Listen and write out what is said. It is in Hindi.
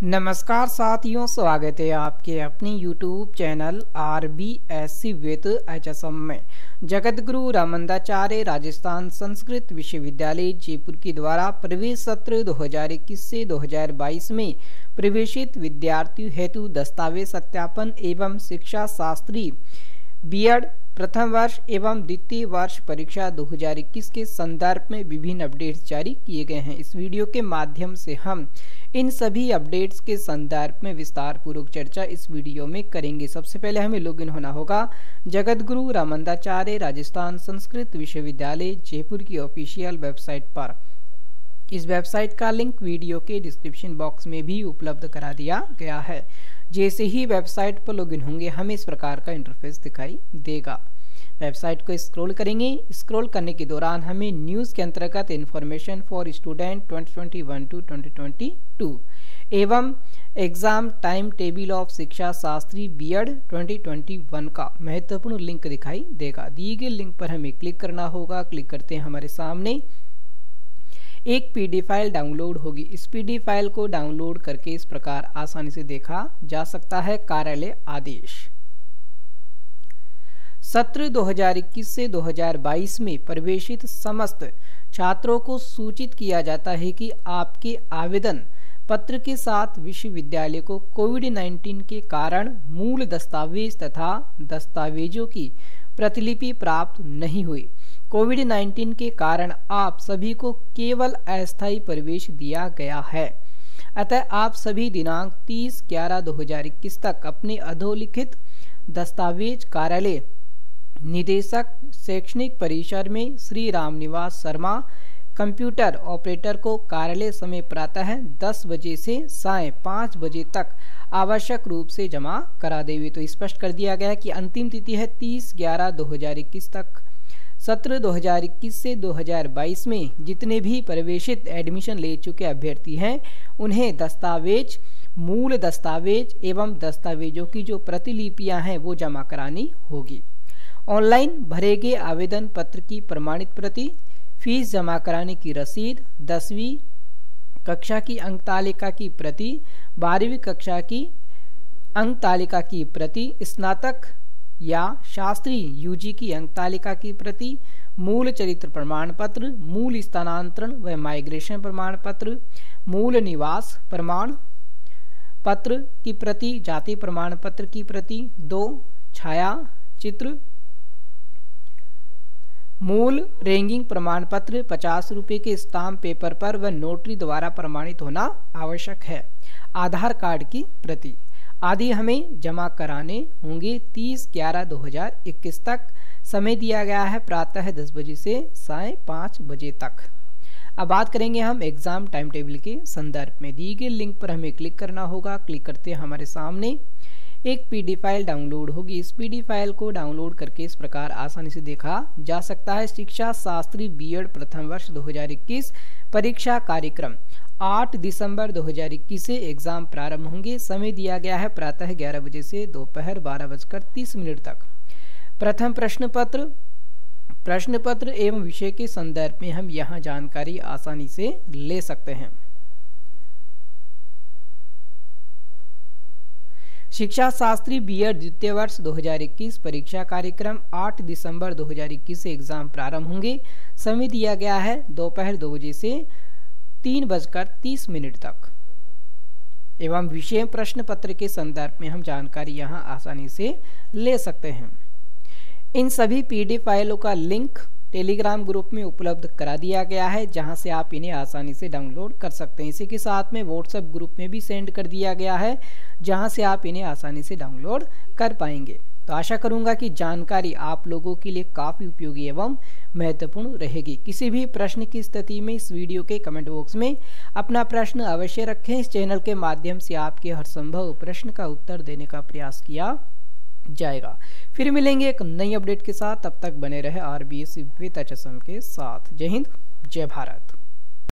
नमस्कार साथियों, स्वागत है आपके अपने YouTube channel RBSC with HSM में। जगत गुरु रामंदाचार्य राजस्थान संस्कृत विश्वविद्यालय जयपुर के द्वारा प्रवेश सत्र 2021 से 2022 में प्रवेशित विद्यार्थियों हेतु दस्तावेज सत्यापन एवं शिक्षा शास्त्री B.Ed प्रथम वर्ष एवं द्वितीय वर्ष परीक्षा 2021 के संदर्भ में विभिन्न अपडेट्स जारी किए गए हैं। इस वीडियो के माध्यम से हम इन सभी अपडेट्स के संदर्भ में विस्तार पूर्वक चर्चा इस वीडियो में करेंगे। सबसे पहले हमें लॉगिन होना होगा जगत गुरु रामंदाचार्य राजस्थान संस्कृत विश्वविद्यालय जयपुर की ऑफिशियल वेबसाइट पर। इस वेबसाइट का लिंक वीडियो के डिस्क्रिप्शन बॉक्स में भी उपलब्ध करा दिया गया है। जैसे ही वेबसाइट पर लॉगिन होंगे हमें इस प्रकार का इंटरफेस दिखाई देगा। वेबसाइट को स्क्रॉल करेंगे। स्क्रॉल करने के दौरान हमें न्यूज़ के अंतर्गत इन्फॉर्मेशन फॉर स्टूडेंट 2021 टू 2022 एवं एग्जाम टाइम टेबल ऑफ शिक्षा शास्त्री B.Ed 2021 का महत्वपूर्ण लिंक दिखाई देगा। दिए गए लिंक पर हमें क्लिक करना होगा। क्लिक करते हैं हमारे सामने एक PDF फाइल डाउनलोड होगी। इस PDF फाइल को डाउनलोड करके इस प्रकार आसानी से देखा जा सकता है। कार्यालय आदेश सत्र 2021 से 2022 में प्रवेशित समस्त छात्रों को सूचित किया जाता है कि आपके आवेदन पत्र के साथ विश्वविद्यालय को कोविड-19 के कारण मूल दस्तावेज तथा दस्तावेजों की प्रतिलिपि प्राप्त नहीं हुई। कोविड-19 के कारण आप सभी को केवल अस्थायी प्रवेश दिया गया है। अतः आप सभी दिनांक 30/11/2021 तक अपने अधोलिखित दस्तावेज कार्यालय निदेशक शैक्षणिक परिसर में श्री रामनिवास शर्मा कंप्यूटर ऑपरेटर को कार्यालय समय प्रातः 10 बजे से सायं 5 बजे तक आवश्यक रूप से जमा करा देवे। तो स्पष्ट कर दिया गया है कि अंतिम तिथि है 30/11/2021 तक। सत्र 2021 से 2022 में जितने भी प्रवेशित एडमिशन ले चुके अभ्यर्थी हैं उन्हें दस्तावेज, मूल दस्तावेज एवं दस्तावेजों की जो प्रतिलिपियां हैं वो जमा करानी होगी। ऑनलाइन भरे गए आवेदन पत्र की प्रमाणित प्रति, फीस जमा कराने की रसीद, 10वीं कक्षा की अंक तालिका की प्रति, 12वीं कक्षा की अंक तालिका की प्रति, स्नातक या शास्त्री UG की अंक तालिका की प्रति, मूल चरित्र प्रमाण पत्र, मूल स्थानांतरण व माइग्रेशन प्रमाण पत्र, मूल निवास प्रमाण पत्र की प्रति, जाति प्रमाण पत्र की प्रति, 2 छाया चित्र, मूल रैंकिंग प्रमाण पत्र 50 रुपये के स्टाम्प पेपर पर व नोटरी द्वारा प्रमाणित होना आवश्यक है। आधार कार्ड की प्रति आदि हमें जमा कराने होंगे 30/11/2021 तक। समय दिया गया है प्रातः 10 बजे से सायं 5 बजे तक। अब बात करेंगे हम एग्जाम टाइम टेबल के संदर्भ में। दिए गए लिंक पर हमें क्लिक करना होगा। क्लिक करते हैं हमारे सामने एक PDF फाइल डाउनलोड होगी। इस PDF फाइल को डाउनलोड करके इस प्रकार आसानी से देखा जा सकता है। शिक्षा शास्त्री B.Ed प्रथम वर्ष 2021 परीक्षा कार्यक्रम 8 दिसंबर 2021 से एग्जाम प्रारंभ होंगे। समय दिया गया है प्रातः 11 बजे से दोपहर 12:30 तक। प्रथम प्रश्न पत्र एवं विषय के संदर्भ में हम यहाँ जानकारी आसानी से ले सकते हैं। शिक्षा शास्त्री B.Ed द्वितीय वर्ष 2021 परीक्षा कार्यक्रम 8 दिसंबर 2021 से एग्जाम प्रारंभ होंगे। समय दिया गया है दोपहर 2 बजे से 3:30 तक। एवं विषय प्रश्न पत्र के संदर्भ में हम जानकारी यहाँ आसानी से ले सकते हैं। इन सभी PDF फाइलों का लिंक टेलीग्राम ग्रुप में उपलब्ध करा दिया गया है, जहां से आप इन्हें आसानी से डाउनलोड कर सकते हैं। इसी के साथ में WhatsApp ग्रुप में भी सेंड कर दिया गया है, जहां से आप इन्हें आसानी से डाउनलोड कर पाएंगे। तो आशा करूंगा कि जानकारी आप लोगों के लिए काफ़ी उपयोगी एवं महत्वपूर्ण रहेगी। किसी भी प्रश्न की स्थिति में इस वीडियो के कमेंट बॉक्स में अपना प्रश्न अवश्य रखें। इस चैनल के माध्यम से आपके हर संभव प्रश्न का उत्तर देने का प्रयास किया जाएगा। फिर मिलेंगे एक नई अपडेट के साथ। तब तक बने रहे RBSC विद HSM के साथ। जय हिंद, जय भारत।